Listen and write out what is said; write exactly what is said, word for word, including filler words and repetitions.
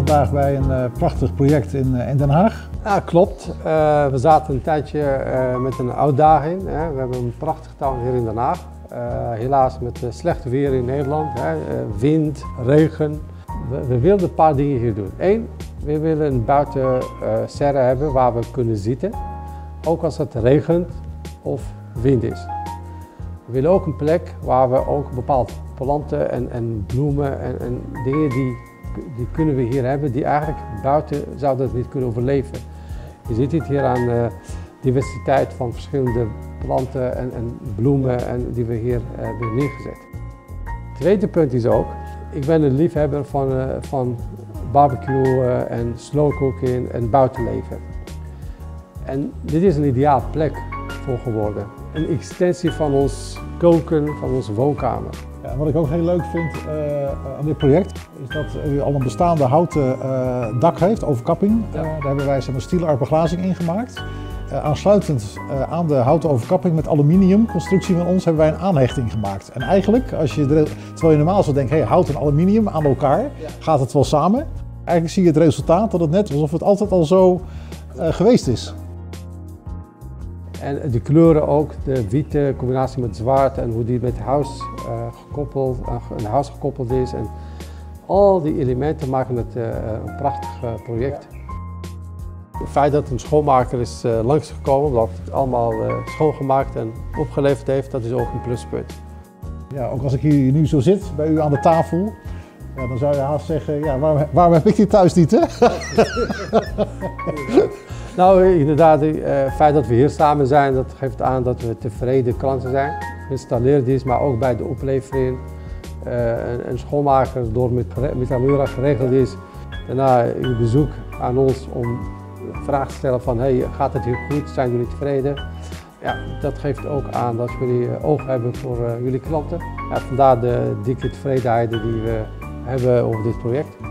vandaag bij een uh, prachtig project in, uh, in Den Haag. Ja, klopt. Uh, we zaten een tijdje uh, met een uitdaging. Hè. We hebben een prachtig tuin hier in Den Haag. Uh, helaas met uh, slechte weer in Nederland, hè. Uh, wind, regen. We, we wilden een paar dingen hier doen. Eén, we willen een buiten uh, serre hebben waar we kunnen zitten. Ook als het regent of wind is. We willen ook een plek waar we ook bepaalde planten en, en bloemen en, en dingen die, die kunnen we hier hebben die eigenlijk buiten zouden het niet kunnen overleven. Je ziet het hier aan de diversiteit van verschillende planten en, en bloemen en die we hier uh, hebben neergezet. Het tweede punt is ook, ik ben een liefhebber van, uh, van barbecue uh, en slow cooking en buitenleven. En dit is een ideaal plek voor geworden. Een extensie van ons koken, van onze woonkamer. Ja, en wat ik ook heel leuk vind uh, aan dit project, is dat u al een bestaande houten uh, dak heeft, overkapping. Ja. Uh, daar hebben wij een stielarp beglazing in gemaakt. Uh, aansluitend uh, aan de houten overkapping met aluminium constructie van ons hebben wij een aanhechting gemaakt. En eigenlijk, als je, terwijl je normaal zou denken, hey, hout en aluminium aan elkaar, ja. gaat het wel samen. Eigenlijk zie je het resultaat dat het net alsof het altijd al zo uh, geweest is. En de kleuren ook, de witte combinatie met zwart en hoe die met huis, uh, gekoppeld, uh, een huis gekoppeld is. En al die elementen maken het uh, een prachtig uh, project. Het feit dat een schoonmaker is uh, langsgekomen, dat het allemaal uh, schoongemaakt en opgeleverd heeft, dat is ook een pluspunt. Ja, ook als ik hier nu zo zit bij u aan de tafel, ja, dan zou je haast zeggen, ja, waarom, waarom heb ik dit thuis niet, hè? Nou, inderdaad, het uh, feit dat we hier samen zijn, dat geeft aan dat we tevreden klanten zijn. Installeerdienst, maar ook bij de oplevering. Uh, een, een schoonmaker door met, met Amura geregeld is. Daarna uw bezoek aan ons om vragen te stellen van, hey, gaat het hier goed, zijn jullie tevreden? Ja, dat geeft ook aan dat jullie oog hebben voor uh, jullie klanten. Ja, vandaar de dikke tevredenheid die we hebben over dit project.